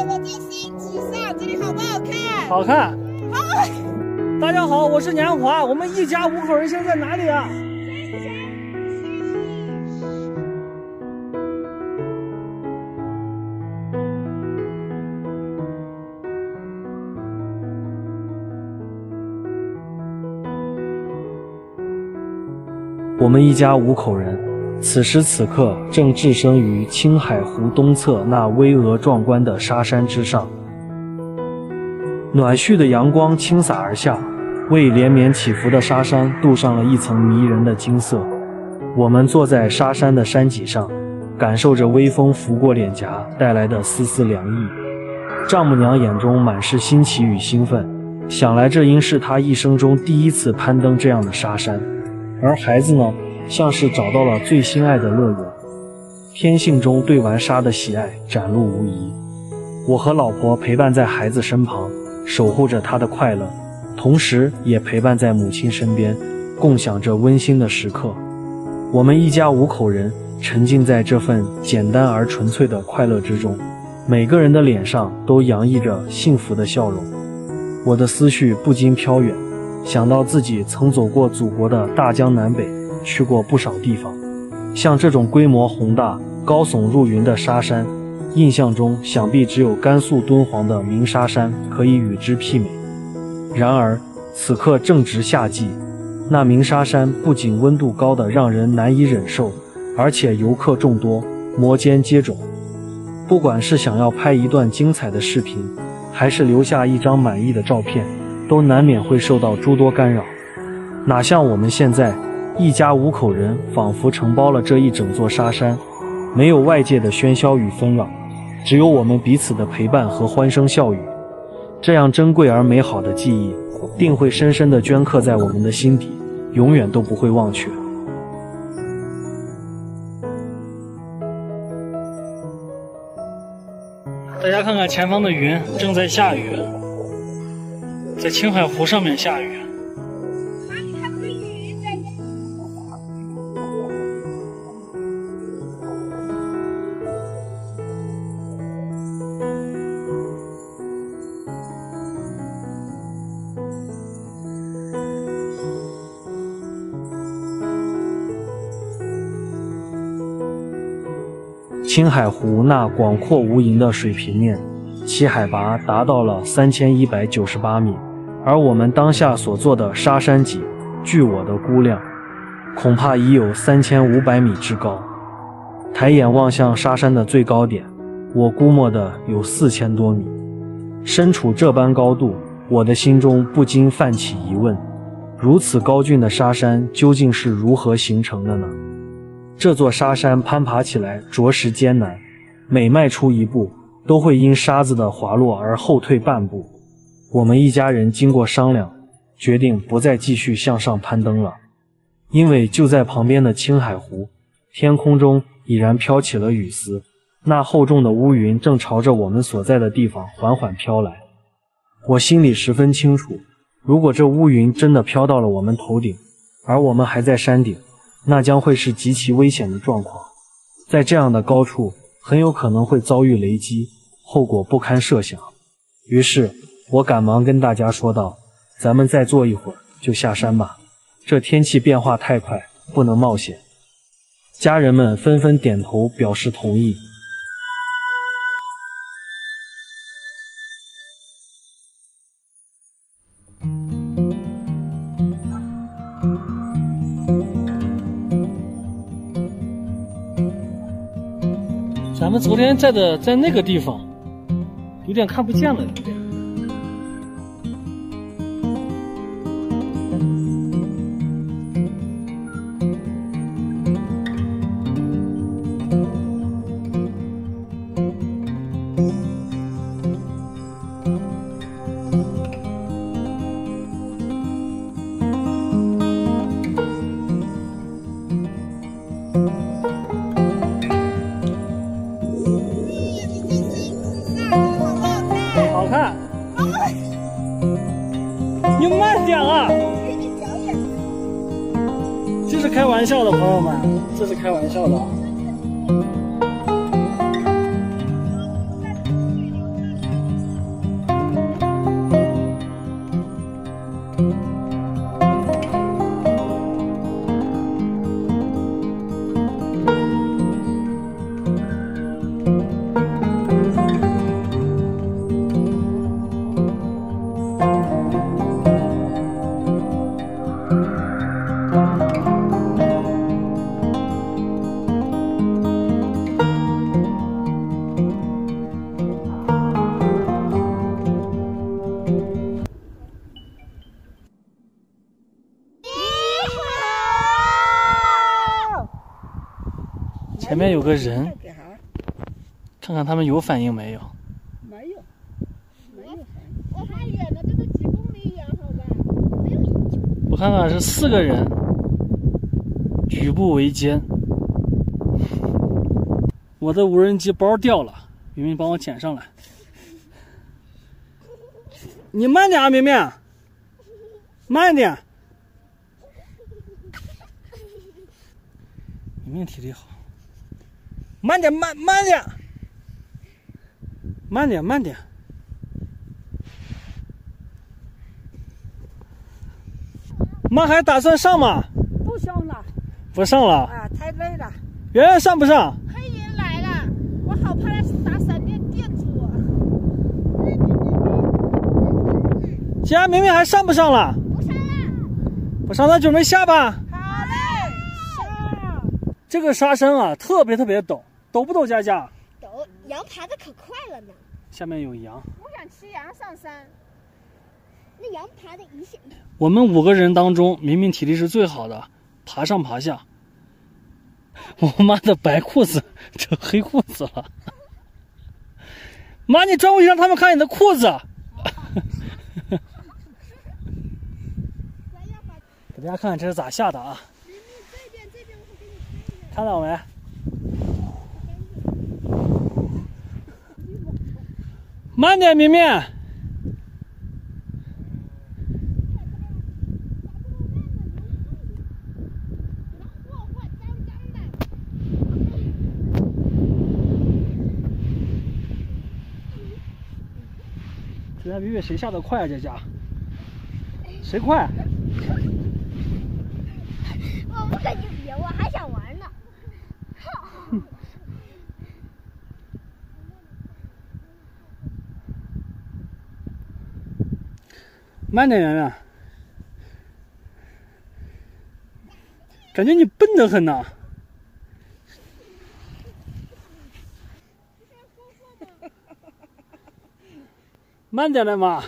我在新纸上，这里好不好看？ 好看。 好。 大家好，我是年华，我们一家5口人现在哪里啊？ 我们一家5口人，此时此刻正置身于青海湖东侧那巍峨壮观的沙山之上。暖煦的阳光倾洒而下，为连绵起伏的沙山镀上了一层迷人的金色。我们坐在沙山的山脊上，感受着微风拂过脸颊带来的丝丝凉意。丈母娘眼中满是新奇与兴奋，想来这应是她一生中第一次攀登这样的沙山。而孩子呢，像是找到了最心爱的乐园，天性中对玩沙的喜爱展露无遗。我和老婆陪伴在孩子身旁，守护着他的快乐，同时也陪伴在母亲身边，共享着温馨的时刻。我们一家5口人沉浸在这份简单而纯粹的快乐之中，每个人的脸上都洋溢着幸福的笑容。我的思绪不禁飘远，想到自己曾走过祖国的大江南北，去过不少地方，像这种规模宏大、高耸入云的沙山，印象中想必只有甘肃敦煌的鸣沙山可以与之媲美。然而此刻正值夏季，那鸣沙山不仅温度高得让人难以忍受，而且游客众多，摩肩接踵。不管是想要拍一段精彩的视频，还是留下一张满意的照片，都难免会受到诸多干扰。哪像我们现在一家5口人仿佛承包了这一整座沙山，没有外界的喧嚣与纷扰，只有我们彼此的陪伴和欢声笑语。这样珍贵而美好的记忆定会深深地镌刻在我们的心底，永远都不会忘却。 大家看看前方的云，正在下雨，在青海湖上面下雨。 青海湖那广阔无垠的水平面，其海拔达到了3198米，而我们当下所坐的沙山脊，据我的估量，恐怕已有3500米之高。抬眼望向沙山的最高点，我估摸的有4000多米。身处这般高度，我的心中不禁泛起疑问：如此高峻的沙山究竟是如何形成的呢？这座沙山攀爬起来着实艰难，每迈出一步都会因沙子的滑落而后退半步。我们一家人经过商量，决定不再继续向上攀登了，因为就在旁边的青海湖，天空中已然飘起了雨丝，那厚重的乌云正朝着我们所在的地方缓缓飘来。我心里十分清楚，如果这乌云真的飘到了我们头顶，而我们还在山顶，那将会是极其危险的状况。在这样的高处，很有可能会遭遇雷击，后果不堪设想。于是我赶忙跟大家说道：咱们再坐一会儿就下山吧，这天气变化太快，不能冒险。家人们纷纷点头表示同意。 咱们昨天在那个地方，有点看不见了，有点。好看，你慢点啊！这是开玩笑的，朋友们，这是开玩笑的。 面有个人，看看他们有反应没有？ 没有，我还远了，这都几公里远，好吧？没有影响。 我看看是4个人，举步维艰。我的无人机包掉了，明明帮我捡上来。你慢点啊，明明，慢点。明明体力好，慢点，慢点，慢点。妈还打算上吗？ 不上了不上了。 啊，太累了。 圆圆上不上？ 黑云来了，我好怕他打闪电电住我。 既然明明还上不上了？ 不上了。 不上，那准备下吧。 好嘞，上。 这个沙山啊，特别陡，陡不陡，佳佳？ 陡，羊爬得可快了呢。 下面有羊。 我想骑羊上山。 那羊爬的一下。 我们5个人当中，明明体力是最好的，爬上爬下。我妈的白裤子成黑裤子了。妈，你转过去让他们看你的裤子。给大家看看这是咋下的啊？看到没？慢点，明明。这家比比谁下得快啊？这家谁快？ 我不跟你比，我还想玩呢。 慢点，圆圆。感觉你笨得很呐。慢点来嘛。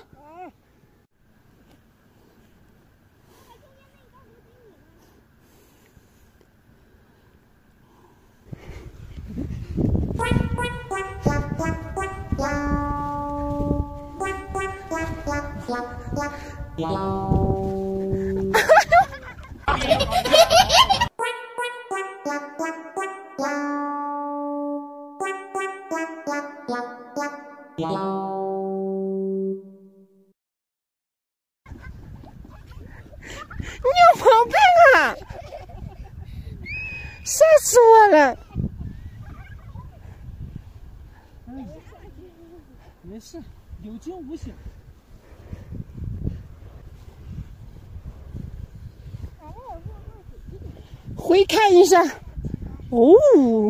你有毛病啊！吓死我了！ 没事，有惊无险。 回看一下，哦，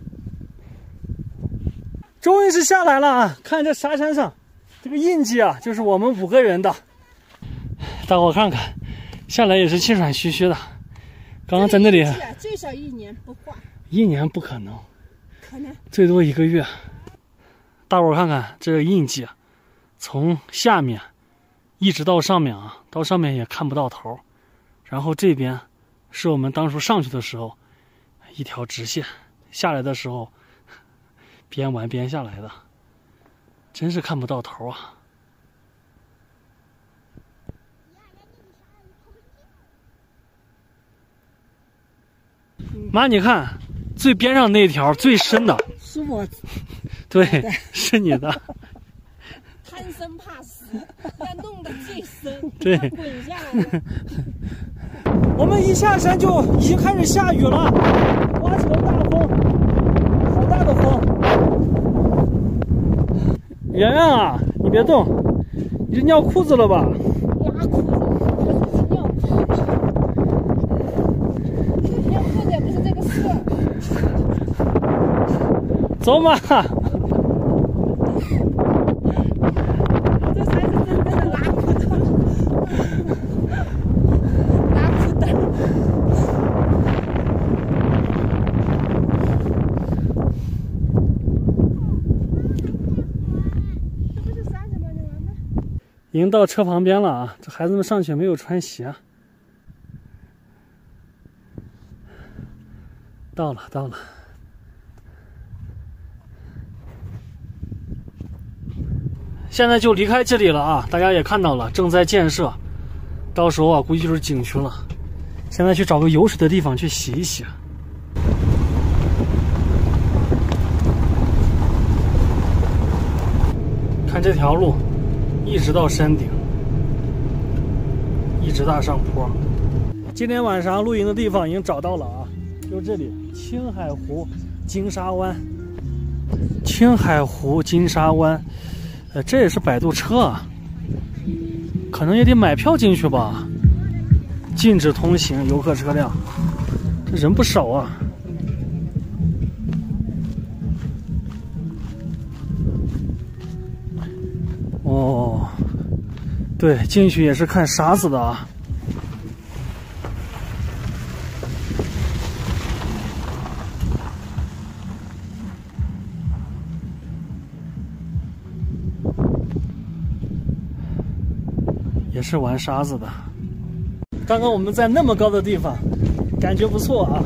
终于是下来了啊！看这沙山上，这个印记啊，就是我们5个人的。大伙看看，下来也是气喘吁吁的。刚刚在那里， 最少1年不化 ，1年不可能， 可能最多1个月。大伙看看这个印记，从下面一直到上面啊，到上面也看不到头。然后这边是我们当初上去的时候一条直线，下来的时候边玩边下来的，真是看不到头啊！妈，你看最边上那条最深的， 是我， 对，是你的。 贪生怕死，要弄得最深， 对， 滚下来了。 我们一下山就已经开始下雨了，刮起了大风，好大的风！圆圆啊，你别动，你是尿裤子了吧？ 拉裤子，尿裤子，尿裤子也不是这个事儿。 走嘛！ 这才是真正的拉裤子，拉裤子。这不是30多就完了？ 已经到车旁边了啊！这孩子们上去没有穿鞋。到了，到了。 现在就离开这里了啊！大家也看到了，正在建设，到时候啊，估计就是景区了。现在去找个有水的地方去洗一洗。看这条路，一直到山顶，一直大上坡。今天晚上露营的地方已经找到了啊，就这里，青海湖金沙湾。青海湖金沙湾，这也是摆渡车啊，可能也得买票进去吧。禁止通行游客车辆，这人不少啊。哦，对，进去也是看沙子的啊。也是玩沙子的。刚刚我们在那么高的地方，感觉不错啊。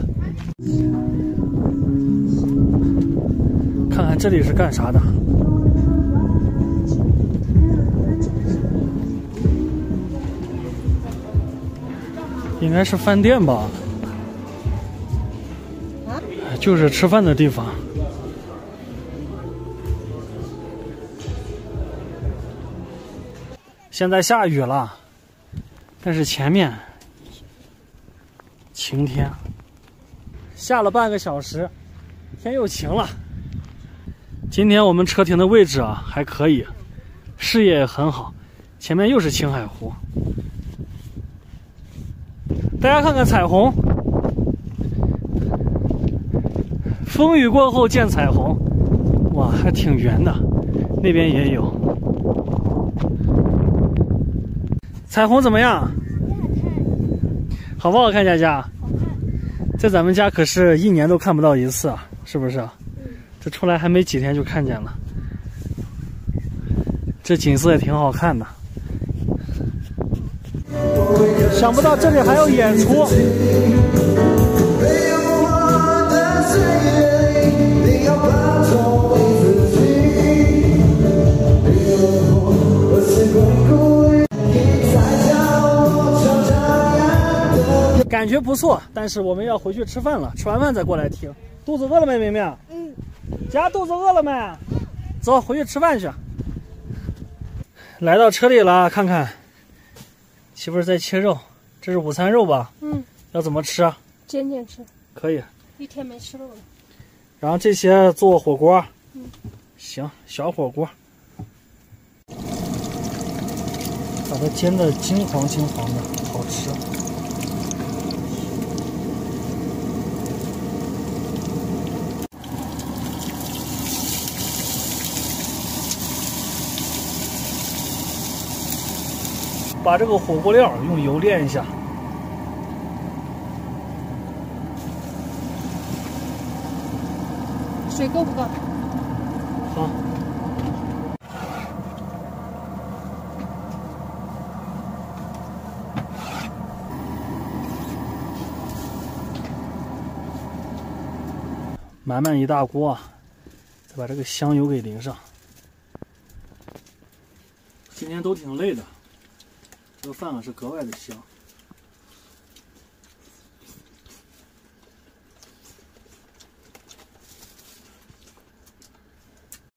看看这里是干啥的？应该是饭店吧？就是吃饭的地方。现在下雨了，但是前面晴天，下了半个小时，天又晴了。今天我们车停的位置啊还可以，视野也很好，前面又是青海湖。大家看看彩虹，风雨过后见彩虹，哇，还挺圆的，那边也有。彩虹怎么样？好不好看，佳佳？在咱们家可是一年都看不到一次啊，是不是？这出来还没几天就看见了，这景色也挺好看的。想不到这里还有演出。感觉不错，但是我们要回去吃饭了，吃完饭再过来听。肚子饿了没，明明？家肚子饿了没？走，回去吃饭去。来到车里了，看看，媳妇儿在切肉，这是午餐肉吧？要怎么吃啊？ 煎煎吃。 可以。 一天没吃肉了。 然后这些做火锅。行，小火锅。把它煎的金黄金黄的，好吃。把这个火锅料用油炼一下， 水够不够？ 好。满满一大锅，再把这个香油给淋上。今天都挺累的。这个饭啊是格外的香。